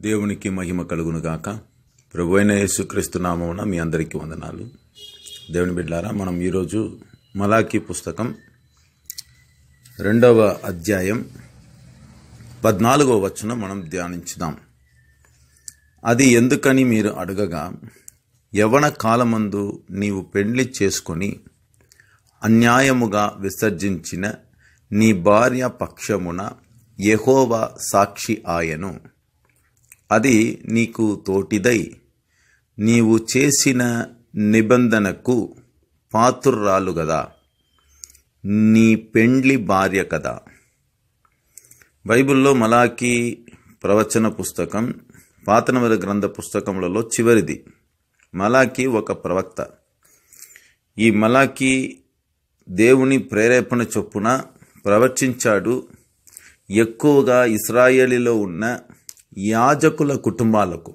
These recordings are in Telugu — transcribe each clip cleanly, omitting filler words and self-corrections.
దేవునికి మహిమ కలుగునుగాక. ప్రభువైన యేసుక్రీస్తు నామమున మీ అందరికీ వందనాలు. దేవుని బిడ్డలారా, మనం ఈరోజు మలాకీ పుస్తకం 2వ అధ్యాయం 14వ వచనం మనం ధ్యానించుదాం. అది ఎందుకని మీరు అడగగా, యవ్వన కాలమందు నీవు పెండ్లి చేసుకొని అన్యాయముగా విసర్జించిన నీ భార్య పక్షమున యెహోవా సాక్షి ఆయను. అది నీకు తోటిదై నీవు చేసిన నిబంధనకు పాత్రురాలు గదా, నీ పెండ్లి భార్య కదా. బైబిల్లో మలాకీ ప్రవచన పుస్తకం పాత నిబంధన గ్రంథ పుస్తకములలో చివరిది. మలాకీ ఒక ప్రవక్త. ఈ మలాకీ దేవుని ప్రేరేపణ చొప్పున ప్రవచించాడు. ఎక్కువగా ఇశ్రాయేలీలో ఉన్న యాజకుల కుటుంబాలకు.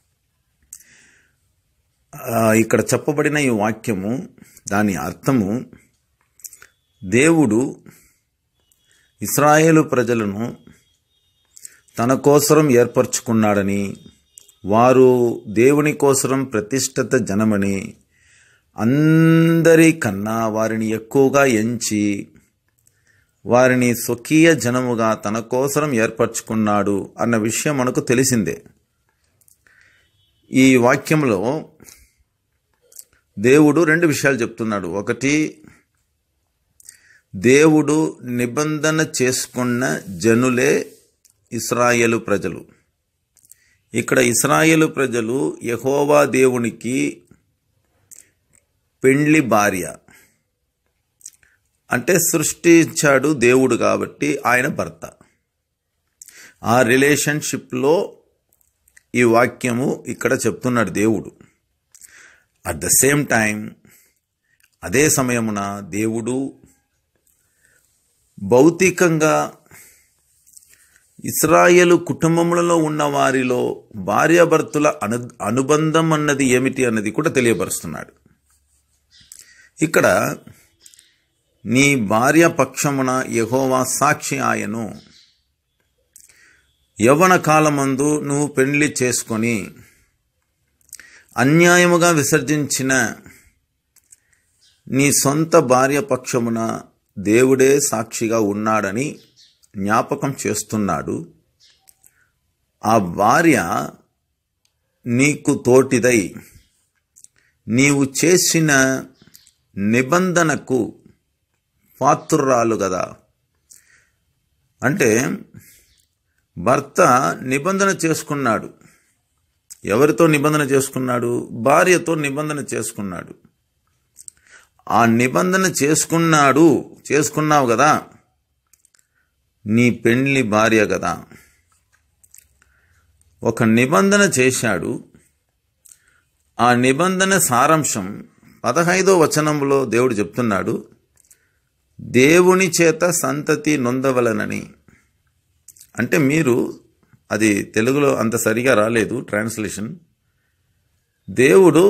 ఇక్కడ చెప్పబడిన ఈ వాక్యము, దాని అర్థము, దేవుడు ఇశ్రాయేలు ప్రజలను తన కోసరం ఏర్పరచుకున్నాడని, వారు దేవుని కోసరం ప్రతిష్ఠిత జనమని, అందరికన్నా వారిని ఎక్కువగా ఎంచి వారిని స్వకీయ జనముగా తన కోసరం ఏర్పరచుకున్నాడు అన్న విషయం మనకు తెలిసిందే. ఈ వాక్యంలో దేవుడు 2 విషయాలు చెప్తున్నాడు. ఒకటి, దేవుడు నిబంధన చేసుకున్న జనులే ఇశ్రాయేలు ప్రజలు. ఇక్కడ ఇశ్రాయేలు ప్రజలు యెహోవా దేవునికి పెండ్లి భార్య. అంటే సృష్టించాడు దేవుడు కాబట్టి ఆయన భర్త. ఆ రిలేషన్షిప్లో ఈ వాక్యము ఇక్కడ చెప్తున్నాడు దేవుడు. అట్ ద సేమ్ టైం, అదే సమయమున దేవుడు భౌతికంగా ఇశ్రాయేలు కుటుంబములలో ఉన్న వారిలో భార్యాభర్తల అనుబంధం అన్నది ఏమిటి అన్నది కూడా తెలియపరుస్తున్నాడు. ఇక్కడ నీ భార్య పక్షమున యెహోవా సాక్షి ఆయను. యవ్వన కాలమందు నువ్వు పెండ్లి చేసుకొని అన్యాయముగా విసర్జించిన నీ సొంత భార్య పక్షమున దేవుడే సాక్షిగా ఉన్నాడని జ్ఞాపకం చేస్తున్నాడు. ఆ భార్య నీకు తోటిదై నీవు చేసిన నిబంధనకు పాత్రురాలు కదా. అంటే భర్త నిబంధన చేసుకున్నాడు. ఎవరితో నిబంధన చేసుకున్నాడు? భార్యతో నిబంధన చేసుకున్నాడు. ఆ నిబంధన చేసుకున్నావు కదా, నీ పెండ్లి భార్య కదా. ఒక నిబంధన చేశాడు. ఆ నిబంధన సారాంశం 15వ వచనంలో దేవుడు చెప్తున్నాడు, దేవుని చేత సంతతి నొందవలనని. అంటే మీరు, అది తెలుగులో అంత సరిగా రాలేదు ట్రాన్స్లేషన్. దేవుడు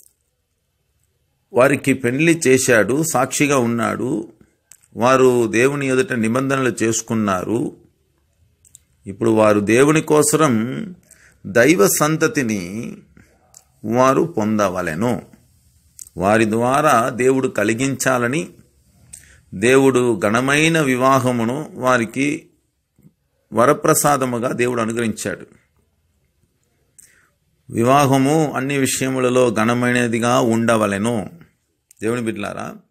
వారికి పెళ్లి చేశాడు, సాక్షిగా ఉన్నాడు, వారు దేవుని ఎదుట నిబంధనలు చేసుకున్నారు. ఇప్పుడు వారు దేవుని కోసరం దైవ సంతతిని వారు పొందవలెను. వారి ద్వారా దేవుడు కలిగించాలని దేవుడు ఘనమైన వివాహమును వారికి వరప్రసాదముగా దేవుడు అనుగ్రహించాడు. వివాహము అన్ని విషయములలో ఘనమైనదిగా ఉండవలెను. దేవుని బిడ్డలారా,